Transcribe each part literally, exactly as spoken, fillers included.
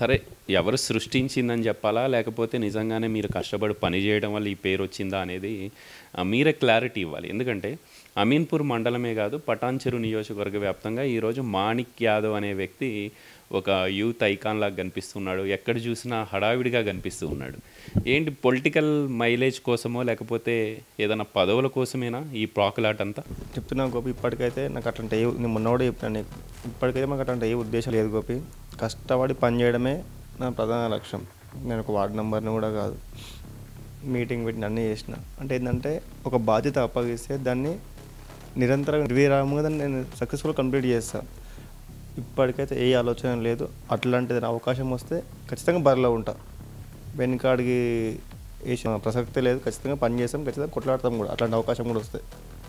సరే ఎవరు సృష్టించిందని చెప్పాలా? లేకపోతే నిజంగానే మీరు కష్టపడి పని చేయడం వల్ల ఈ పేరొచ్చిందా అనేది ఆహ్, మీరే క్లారిటీ ఇవ్వాలి. ఎందుకంటే అమీన్‌పూర్ మండలమే కాదు, పటాన్‌చెరు నియోజకవర్గ వ్యాప్తంగా ఈరోజు మాణిక్ యాదవ్ అనే వ్యక్తి ఒక యూత్ ఐకాన్‌లాగా కనిపిస్తున్నాడు. ఎక్కడ చూసినా హడావిడిగా కనిపిస్తూ ఉన్నాడు. ఏంటి పొలిటికల్ మైలేజ్ కోసమో, లేకపోతే ఏదైనా పదవుల కోసమేనా ఈ ప్రాకులాటంతా? చెప్తున్నా గోపి, ఇప్పటికైతే నాకు అట్లాంటి ఏ నేను మొన్న కూడా చెప్పినా నీకు, ఇప్పటికైతే మాకు అట్లాంటి ఏ ఉద్దేశం లేదు గోపి. కష్టపడి పని చేయడమే నా ప్రధాన లక్ష్యం. నేను ఒక వార్డు నెంబర్ని కూడా కాదు, మీటింగ్ పెట్టి అన్నీ చేసిన. అంటే ఏంటంటే ఒక బాధ్యత అప్పగిస్తే దాన్ని నిరంతరం నిర్విరామంగా దాన్ని నేను సక్సెస్ఫుల్ కంప్లీట్ చేస్తాను. ఇప్పటికైతే ఏ ఆలోచన లేదు. అట్లాంటిది అవకాశం వస్తే ఖచ్చితంగా బరిలో ఉంటా. వెనుకాడికి వేసిన ప్రసక్తే లేదు. ఖచ్చితంగా పని చేస్తాం, ఖచ్చితంగా కొట్లాడతాం కూడా అట్లాంటి అవకాశం కూడా వస్తాయి.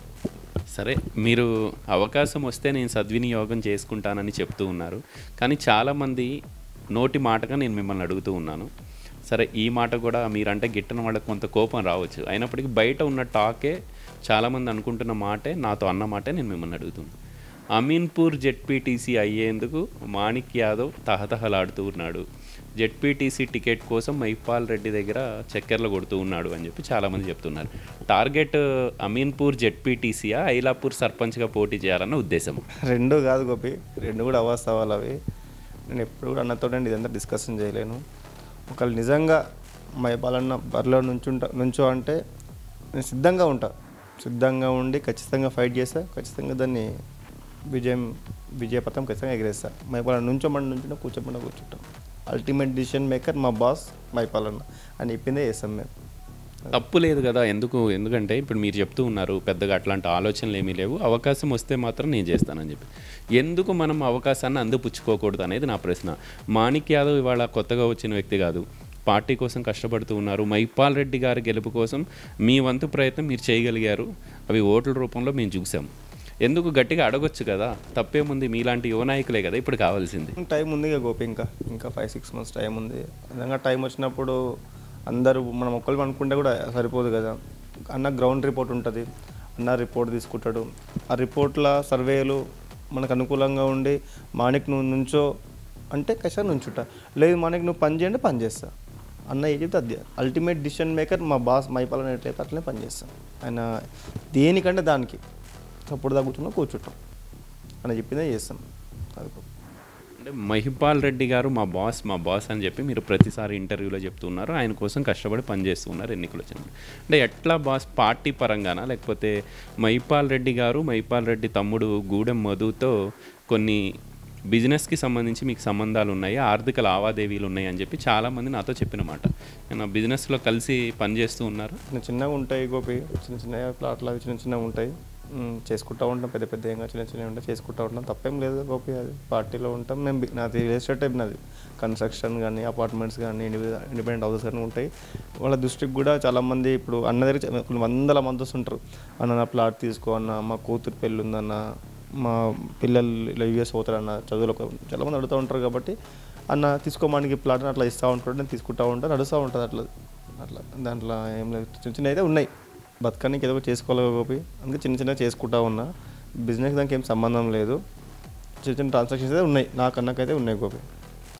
సరే, మీరు అవకాశం వస్తే నేను సద్వినియోగం చేసుకుంటానని చెప్తూ ఉన్నారు. కానీ చాలామంది నోటి మాటగా నేను మిమ్మల్ని అడుగుతూ ఉన్నాను. సరే, ఈ మాట కూడా మీరంటే గిట్టని వాళ్ళకి కొంత కోపం రావచ్చు. అయినప్పటికీ బయట ఉన్న టాకే చాలామంది అనుకుంటున్న మాటే, నాతో అన్న మాటే నేను మిమ్మల్ని అడుగుతున్నాను. అమీన్‌పూర్ జెడ్పీటీసీ అయ్యేందుకు మాణిక్ యాదవ్ తహతహలాడుతూ ఉన్నాడు. జెడ్పీటీసీ టికెట్ కోసం మైపాల్ రెడ్డి దగ్గర చక్కెరలు కొడుతూ ఉన్నాడు అని చెప్పి చాలామంది చెప్తున్నారు. టార్గెట్ అమీన్‌పూర్ జెడ్పీటీసీయా, ఐలాపూర్ సర్పంచ్గా పోటీ చేయాలన్న ఉద్దేశం? రెండు కాదు గోపి, రెండు కూడా అవాస్తవాలు అవి. నేను ఎప్పుడు కూడా అన్నతో ఇదంతా డిస్కషన్ చేయలేను. ఒకళ్ళు నిజంగా మైపాలన్న బరిలో నుంచుంటా నుంచో అంటే నేను సిద్ధంగా ఉంటా. సిద్ధంగా ఉండి ఖచ్చితంగా ఫైట్ చేస్తా. ఖచ్చితంగా దాన్ని విజయం విజయపథం ఖచ్చితంగా ఎగిరేస్తా. మైపాలన్న నుంచోమని నుంచుంటా, కూర్చోమని కూర్చుంటాం. అల్టిమేట్ డిసిషన్ మేకర్ మా బాస్ మైపాలన్న అని చెప్పిందే చేస్తాం మేము. తప్పు లేదు కదా. ఎందుకు ఎందుకంటే ఇప్పుడు మీరు చెప్తూ ఉన్నారు పెద్దగా అట్లాంటి ఆలోచనలు ఏమీ లేవు, అవకాశం వస్తే మాత్రం నేను చేస్తానని చెప్పి. ఎందుకు మనం అవకాశాన్ని అందిపుచ్చుకోకూడదు అనేది నా ప్రశ్న. మాణిక్ యాదవ్ ఇవాళ కొత్తగా వచ్చిన వ్యక్తి కాదు, పార్టీ కోసం కష్టపడుతూ ఉన్నారు. మైపాల్ రెడ్డి గారి గెలుపు కోసం మీ వంతు ప్రయత్నం మీరు చేయగలిగారు. అవి ఓట్ల రూపంలో మేము చూసాం. ఎందుకు గట్టిగా అడగొచ్చు కదా, తప్పేముంది? మీలాంటి యువ నాయకులే కదా ఇప్పుడు కావాల్సింది. టైం ఉంది ఇక గోపి, ఇంకా ఇంకా ఫైవ్ సిక్స్ మంత్స్ టైం ఉంది. నిజంగా టైం వచ్చినప్పుడు అందరూ మనం ఒక్కళ్ళు అనుకుంటే కూడా సరిపోదు కదా. అన్న గ్రౌండ్ రిపోర్ట్ ఉంటుంది, అన్న రిపోర్ట్ తీసుకుంటాడు. ఆ రిపోర్ట్ల సర్వేలు మనకు అనుకూలంగా ఉండి మాణిక్ నువ్వు నుంచో అంటే ఖచ్చితంగా నుంచుంట. లేదు మాణిక్ నువ్వు పని చేయండి, పని చేస్తా. అన్న ఏ చెప్తే అది అల్టిమేట్ డిసిషన్ మేకర్ మా బాస్ మైపాలన ఎట్లయితే అట్లనే పని చేస్తాం. ఆయన దేనికంటే దానికి అప్పుడు దాకా కూర్చున్నా కూర్చుంటాం అని చెప్పిందే చేస్తాం. అది అంటే మహిపాల్ రెడ్డి గారు మా బాస్ మా బాస్ అని చెప్పి మీరు ప్రతిసారి ఇంటర్వ్యూలో చెప్తున్నారు. ఆయన కోసం కష్టపడి పనిచేస్తున్నారు ఎన్నికలు వచ్చినప్పుడు. అంటే ఎట్లా బాస్, పార్టీ పరంగానా, లేకపోతే మహిపాల్ రెడ్డి గారు మైపాల్ రెడ్డి తమ్ముడు గూడెం మధుతో కొన్ని బిజినెస్కి సంబంధించి మీకు సంబంధాలు ఉన్నాయి, ఆర్థిక లావాదేవీలు ఉన్నాయి అని చెప్పి చాలామంది నాతో చెప్పిన మాట. నేను బిజినెస్లో కలిసి పనిచేస్తూ ఉన్నారు. చిన్న చిన్నగా ఉంటాయి గోపి, చిన్న చిన్న ప్లాట్లు చిన్న చిన్నగా ఉంటాయి, చేసుకుంటూ ఉంటాం. పెద్ద పెద్ద ఏం చిన్న చిన్నవి ఉంటాయి, చేసుకుంటూ ఉంటాం. తప్పేం లేదు గోపి, అది పార్టీలో ఉంటాం. మేము నాది రియల్ ఎస్టేట్ టైప్, నాది కన్స్ట్రక్షన్ కానీ అపార్ట్మెంట్స్ కానీ ఇండిపెండెంట్ హౌసెస్ కానీ ఉంటాయి. వాళ్ళ దృష్టికి కూడా చాలామంది ఇప్పుడు అన్న దగ్గర కొన్ని వందల మంది వస్తుంటారు. అన్న నా ప్లాట్ తీసుకో అన్న, మా కూతురు పెళ్ళి ఉందన్న, మా పిల్లలు ఇలా యూఎస్ పోతారన్న, చదువులో చాలామంది అడుగుతూ ఉంటారు. కాబట్టి అన్న తీసుకోమానికి ప్లాట్ని అట్లా ఇస్తూ ఉంటాడు, నేను తీసుకుంటూ ఉంటాను, నడుస్తూ ఉంటుంది అట్లా అట్లా. దాంట్లో ఏం లేదు, చిన్న చిన్న అయితే ఉన్నాయి. బతకానికి ఏదో చేసుకోవాలి గోపి, అందుకే చిన్న చిన్నగా చేసుకుంటా ఉన్నా. బిజినెస్ దానికి ఏం సంబంధం లేదు. చిన్న చిన్న ట్రాన్సాక్షన్స్ అయితే ఉన్నాయి, నాకు అన్నకైతే ఉన్నాయి గోపి.